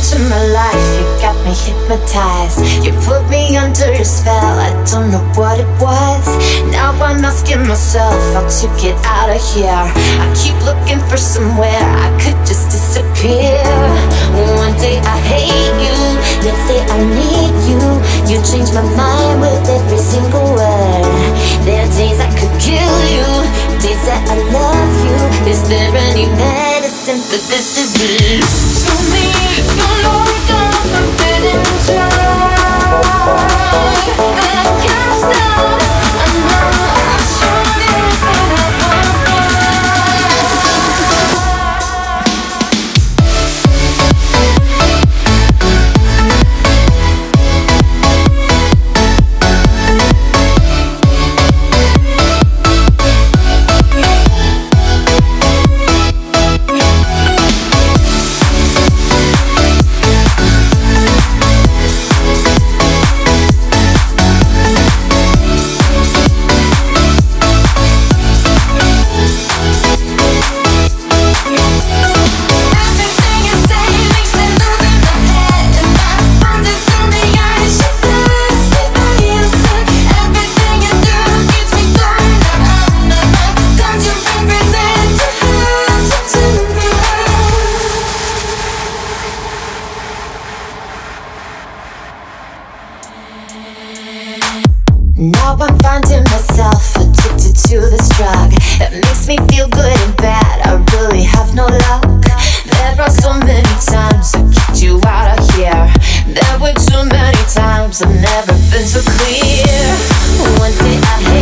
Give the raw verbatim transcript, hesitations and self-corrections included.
into my life, you got me hypnotized. You put me under your spell, I don't know what it was. Now I'm asking myself how to get out of here. I keep looking for somewhere I could just disappear. One day I hate you, next day I need you. You change my mind with every single word. There are days I could kill you, days that I love you. Is there any medicine for this disease? Tell me you know that I'm getting tired, and I can't stop. I know I shouldn't, but I Now I'm finding myself addicted to this drug. It makes me feel good and bad, I really have no luck. There are so many times I kicked you out of here. There were too many times I've never been so clear. One day I hate